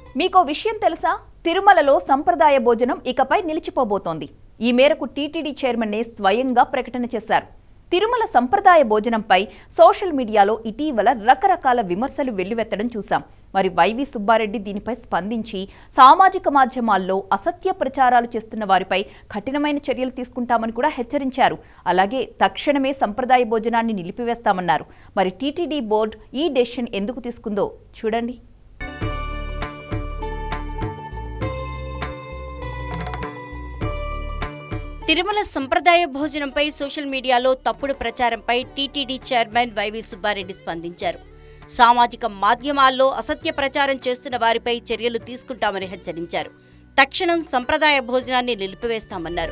మీకో విషయం తెలుసా? తిరుమలలో సంప్రదాయ భోజనం ఇకపై నిలిచిపోబోతోంది. ఈ మేరకు టీటీడీ చైర్మన్ స్వయంగా ప్రకటన చేశారు. తిరుమల సంప్రదాయ భోజనంపై సోషల్ మీడియాలో ఇటీవల రకరకాల విమర్శలు వెల్లువెత్తడం చూశాం. మరి వైవి సుబ్బారెడ్డి దీనిపై స్పందించి సామాజిక మాధ్యమాల్లో అసత్య ప్రచారాలు చేస్తున్న వారిపై కఠినమైన చర్యలు తీసుకుంటామని కూడా హెచ్చరించారు. అలాగే తక్షణమే సంప్రదాయ భోజనాన్ని నిలిపివేస్తామన్నారు. మరి టీటీడీ బోర్డు ఈ డెసిషన్ ఎందుకు తీసుకుందో చూడండి. తిరుమల సంప్రదాయ భోజనంపై సోషల్ మీడియాలో తప్పుడు ప్రచారంపై టీటీడీ చైర్మన్ వైవి సుబ్బారెడ్డి స్పందించారు. సామాజిక మాధ్యమాల్లో అసత్య ప్రచారం చేస్తున్న వారిపై చర్యలు తీసుకుంటామని హెచ్చరించారు. తక్షణం సంప్రదాయ భోజనాన్ని నిలిపివేస్తామన్నారు.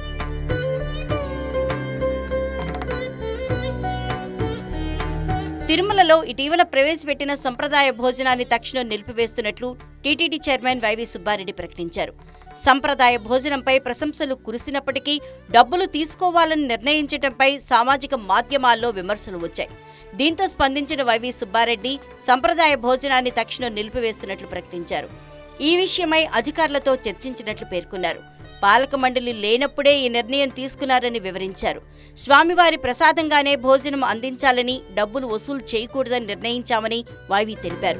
తిరుమలలో ఇటీవల ప్రవేశపెట్టిన సంప్రదాయ భోజనాన్ని తక్షణం నిలిపివేస్తున్నట్లు టీటీడీ చైర్మన్ వైవి సుబ్బారెడ్డి ప్రకటించారు. సంప్రదాయ భోజనంపై ప్రశంసలు కురిసినప్పటికీ డబ్బులు తీసుకోవాలని నిర్ణయించడంపై సామాజిక మాధ్యమాల్లో విమర్శలు వచ్చాయి. దీంతో స్పందించిన వైవి సుబ్బారెడ్డి సంప్రదాయ భోజనాన్ని తక్షణం నిలిపివేస్తున్నట్లు ప్రకటించారు. ఈ విషయమై అధికారులతో చర్చించినట్లు పేర్కొన్నారు. పాలక మండలి లేనప్పుడే ఈ నిర్ణయం తీసుకున్నారని వివరించారు. స్వామివారి ప్రసాదంగానే భోజనం అందించాలని, డబ్బులు వసూలు చేయకూడదని నిర్ణయించామని వైవి తెలిపారు.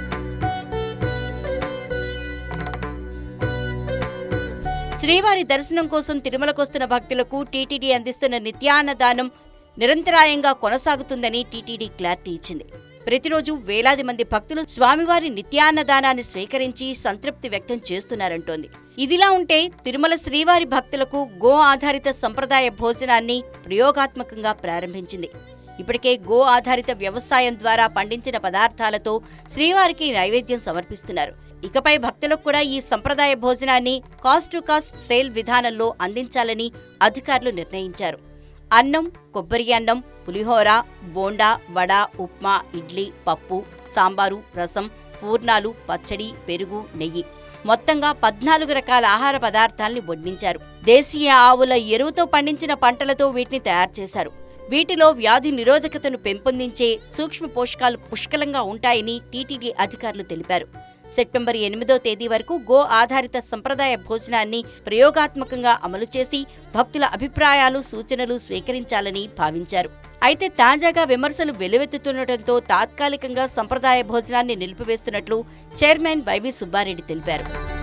శ్రీవారి దర్శనం కోసం తిరుమలకొస్తున్న భక్తులకు టీటీడీ అందిస్తున్న నిత్యాన్నదానం నిరంతరాయంగా కొనసాగుతుందని టీటీడీ క్లారిటీ ఇచ్చింది. ప్రతిరోజు వేలాది మంది భక్తులు స్వామివారి నిత్యాన్నదానాన్ని స్వీకరించి సంతృప్తి వ్యక్తం చేస్తున్నారంటోంది. ఇదిలా ఉంటే తిరుమల శ్రీవారి భక్తులకు గో ఆధారిత సంప్రదాయ భోజనాన్ని ప్రయోగాత్మకంగా ప్రారంభించింది. ఇప్పటికే గో ఆధారిత వ్యవసాయం ద్వారా పండించిన పదార్థాలతో శ్రీవారికి నైవేద్యం సమర్పిస్తున్నారు. ఇకపై భక్తులకు కూడా ఈ సంప్రదాయ భోజనాన్ని కాస్ట్ టు కాస్ట్ సేల్ విధానంలో అందించాలని అధికారులు నిర్ణయించారు. అన్నం, కొబ్బరి అన్నం, పులిహోర, బోండా, వడ, ఉప్మా, ఇడ్లీ, పప్పు, సాంబారు, రసం, పూర్ణాలు, పచ్చడి, పెరుగు, నెయ్యి మొత్తంగా 14 రకాల ఆహార పదార్థాల్ని వడ్డించారు. దేశీయ ఆవుల ఎరువుతో పండించిన పంటలతో వీటిని తయారు చేశారు. వీటిలో వ్యాధి నిరోధకతను పెంపొందించే సూక్ష్మ పోషకాలు పుష్కలంగా ఉంటాయని టీటీడీ అధికారులు తెలిపారు. సెప్టెంబర్ 8వ తేదీ వరకు గో ఆధారిత సంప్రదాయ భోజనాన్ని ప్రయోగాత్మకంగా అమలు చేసి భక్తుల అభిప్రాయాలు, సూచనలు స్వీకరించాలని భావించారు. అయితే తాజాగా విమర్శలు వెల్లువెత్తుతుండటంతో తాత్కాలికంగా సంప్రదాయ భోజనాన్ని నిలిపివేస్తున్నట్లు చైర్మన్ వైవి సుబ్బారెడ్డి తెలిపారు.